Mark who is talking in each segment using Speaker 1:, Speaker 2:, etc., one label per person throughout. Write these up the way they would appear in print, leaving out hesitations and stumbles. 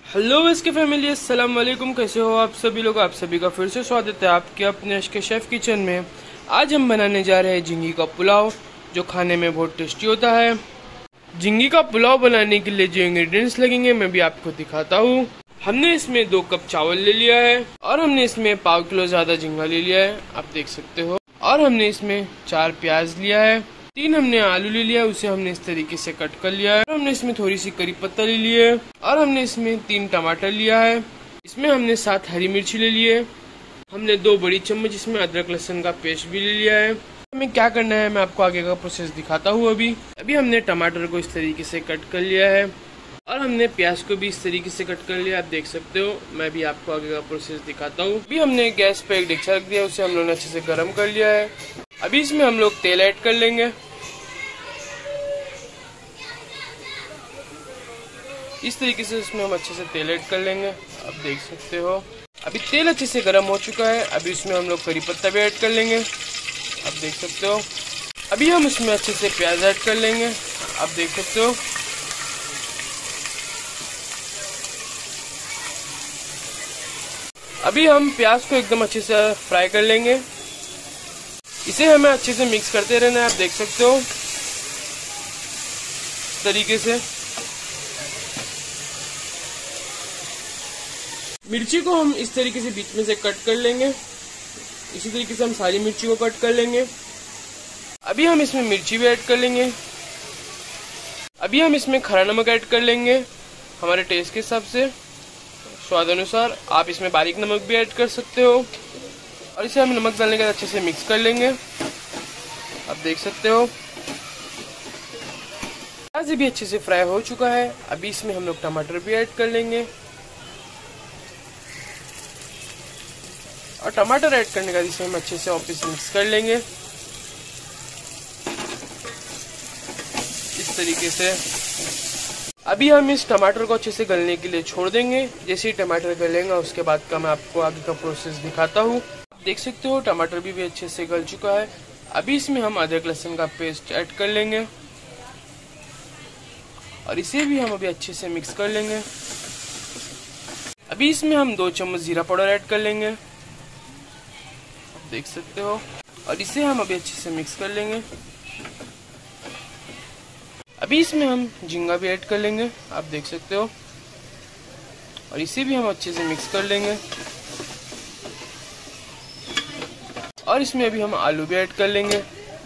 Speaker 1: Hello इसके family, अस्सलाम वालेकुम। कैसे हो आप सभी लोग? आप सभी का फिर से स्वागत है आपके अपने अश्के शेफ किचन में। आज हम बनाने जा रहे हैं झींगी का पुलाव, जो खाने में बहुत टेस्टी होता है। झींगी का पुलाव बनाने के लिए जो इंग्रेडिएंट्स लगेंगे मैं भी आपको दिखाता हूँ। हमने इसमें 2 कप चावल ले लिया है और हमने इसमें 1/2 किलो ज्यादा झींगा ले लिया है, आप देख सकते हो। और हमने इसमें 4 प्याज लिया है, 3 हमने आलू ले लिया है, उसे हमने इस तरीके से कट कर लिया है। हमने इसमें थोड़ी सी करी पत्ता ले ली है और हमने इसमें 3 टमाटर लिया है। इसमें हमने 7 हरी मिर्ची ले ली है। हमने 2 बड़ी चम्मच इसमें अदरक लहसुन का पेस्ट भी ले लिया है। हमें क्या करना है मैं आपको आगे का प्रोसेस दिखाता हूँ। अभी हमने टमाटर को इस तरीके से कट कर लिया है और हमने प्याज को भी इस तरीके से कट कर लिया, आप देख सकते हो। मैं भी आपको आगे का प्रोसेस दिखाता हूँ। अभी हमने गैस पे एक डेगचा रख दिया, उसे हम लोगों ने अच्छे से गर्म कर लिया है। अभी इसमें हम लोग तेल ऐड कर लेंगे। इस तरीके से इसमें हम अच्छे से तेल ऐड कर लेंगे, आप देख सकते हो। अभी तेल अच्छे से गर्म हो चुका है। अभी इसमें हम लोग करी पत्ता भी ऐड कर लेंगे, आप देख सकते हो। अभी हम इसमें अच्छे से प्याज ऐड कर लेंगे, आप देख सकते हो। अभी हम प्याज को एकदम अच्छे से फ्राई कर लेंगे। इसे हमें अच्छे से मिक्स करते रहना है, आप देख सकते हो, इस तरीके से। मिर्ची को हम इस तरीके से बीच में से कट कर लेंगे। इसी तरीके से हम सारी मिर्ची को कट कर लेंगे। अभी हम इसमें मिर्ची भी ऐड कर लेंगे। अभी हम इसमें खड़ा नमक ऐड कर लेंगे हमारे टेस्ट के हिसाब से, स्वाद अनुसार। आप इसमें बारीक नमक भी ऐड कर सकते हो। और इसे हम नमक डालने के बाद अच्छे से मिक्स कर लेंगे, आप देख सकते हो। प्याज भी अच्छे से फ्राई हो चुका है। अभी इसमें हम लोग टमाटर भी ऐड कर लेंगे और टमाटर ऐड करने के बाद इसे हम अच्छे से वापस मिक्स कर लेंगे, इस तरीके से। अभी हम इस टमाटर को अच्छे से गलने के लिए छोड़ देंगे। जैसे ही टमाटर गलेगा उसके बाद का मैं आपको आगे का प्रोसेस दिखाता हूँ। आप देख सकते हो टमाटर भी अच्छे से गल चुका है। अभी इसमें हम अदरक लहसुन का पेस्ट ऐड कर लेंगे और इसे भी हम अभी अच्छे से मिक्स कर लेंगे। अभी इसमें हम 2 चम्मच जीरा पाउडर ऐड कर लेंगे, देख सकते हो। और इसे हम अभी अच्छे से मिक्स कर लेंगे। अभी इसमें हम झींगा भी ऐड कर लेंगे, आप देख सकते हो। और इसे भी हम अच्छे से मिक्स कर लेंगे। और इसमें अभी हम आलू भी ऐड कर लेंगे।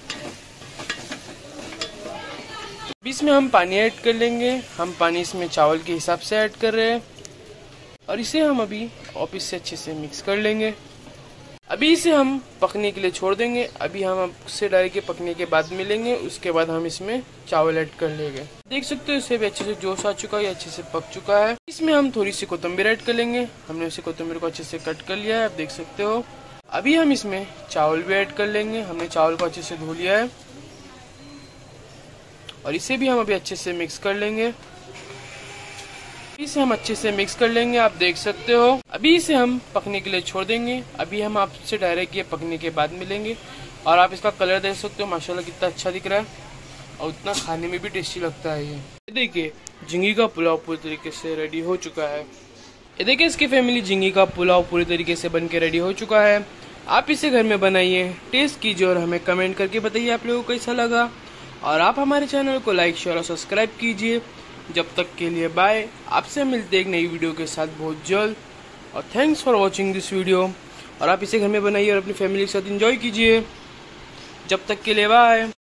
Speaker 1: अभी इसमें हम पानी ऐड कर लेंगे। हम पानी इसमें चावल के हिसाब से ऐड कर रहे हैं और इसे हम अभी वापस से अच्छे से मिक्स कर लेंगे। अभी इसे हम पकने के लिए छोड़ देंगे। अभी हम उससे डायरेक्ट के पकने के बाद मिलेंगे, उसके बाद हम इसमें चावल ऐड कर लेंगे। देख सकते हो इसे भी अच्छे से जोश आ चुका है, अच्छे से पक चुका है। इसमें हम थोड़ी सी कोथिंबीर ऐड कर लेंगे। हमने उसे कोथिंबीर को अच्छे से कट कर लिया है, आप देख सकते हो। अभी हम इसमें चावल भी ऐड कर लेंगे। हमने चावल को अच्छे से धो लिया है और इसे भी हम अभी अच्छे से मिक्स कर लेंगे। इसे हम अच्छे से मिक्स कर लेंगे, आप देख सकते हो। अभी इसे हम पकने के लिए छोड़ देंगे। अभी हम आपसे डायरेक्ट ये पकने के बाद मिलेंगे। और आप इसका कलर देख सकते हो, माशाल्लाह कितना अच्छा दिख रहा है और उतना खाने में भी टेस्टी लगता है। ये देखिए झींगी का पुलाव पूरी तरीके से रेडी हो चुका है। ये देखिए इसकी फैमिली, झींगी का पुलाव पूरी तरीके से बन के रेडी हो चुका है। आप इसे घर में बनाइए, टेस्ट कीजिए और हमें कमेंट करके बताइए आप लोगों को कैसा लगा। और आप हमारे चैनल को लाइक शेयर और सब्सक्राइब कीजिए। जब तक के लिए बाय। आपसे मिलते एक नई वीडियो के साथ बहुत जल्द। और thanks for watching this video. और आप इसे घर में बनाइए और अपनी फैमिली के साथ एंजॉय कीजिए। जब तक के लिए बाय।